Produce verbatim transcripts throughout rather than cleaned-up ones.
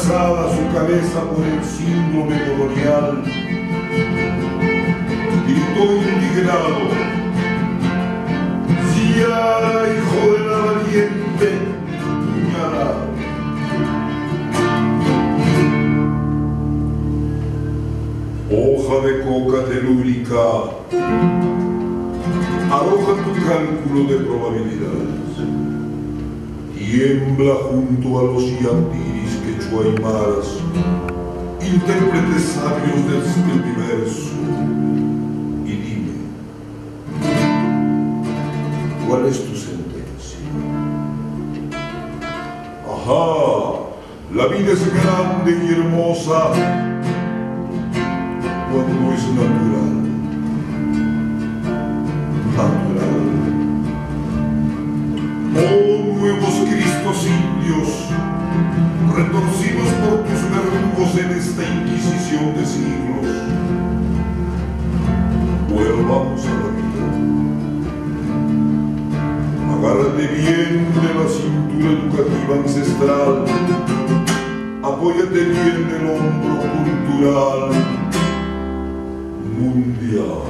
atravesada su cabeza por el síndrome colonial, gritó indignado: Ciara, hijo de la valiente, puñalada. Hoja de coca telúrica, arroja tu cálculo de probabilidades. Tiembla junto a los yandiris quechuaymaras, intérpretes sabios de este universo, y dime, ¿cuál es tu sentencia? Ajá, la vida es grande y hermosa cuando es natural. Natural. Oh, nuevos Cristos indios, retorcidos por tus verdugos en esta inquisición de siglos, volvamos a la vida. Agárrate bien de la cintura educativa ancestral, apóyate bien del hombro cultural mundial.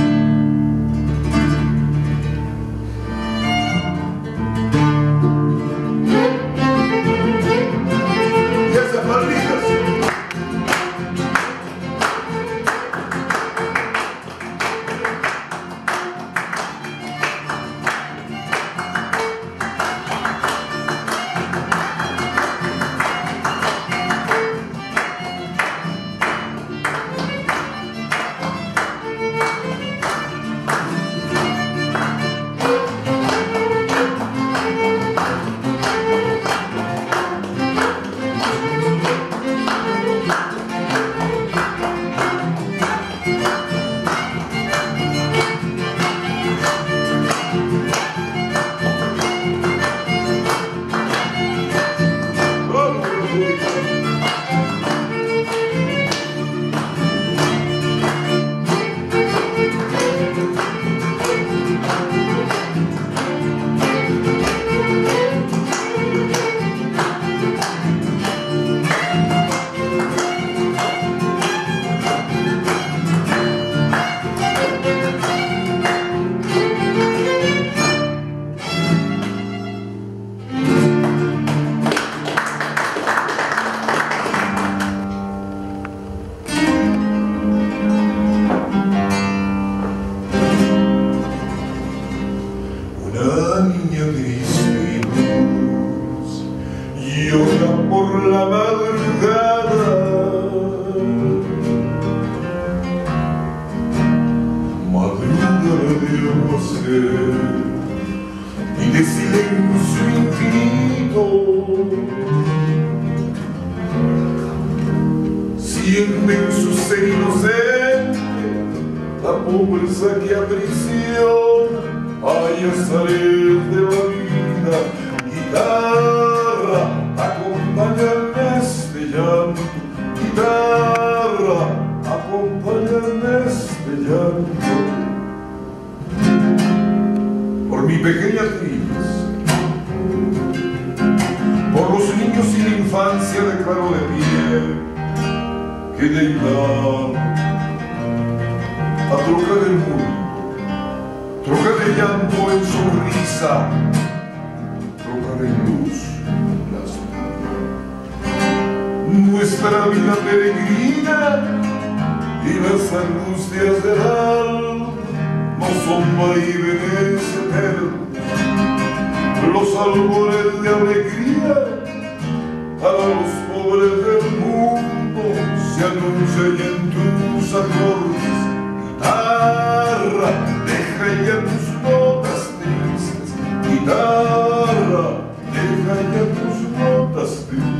Nuestra vida peregrina y las angustias del alma no son vaivenes eternos. Los albores de alegría para los pobres del mundo se anuncian en tus acordes. Guitarra, deja ya tus notas tristes. Guitarra, deja ya tus notas tristes.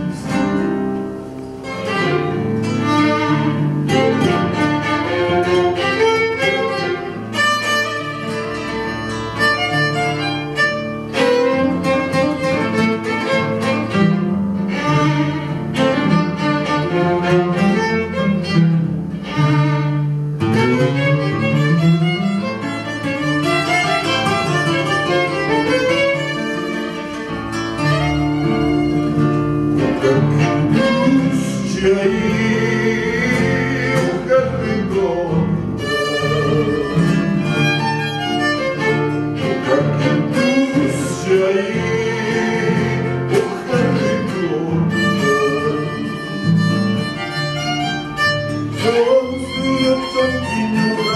Don't see a junkie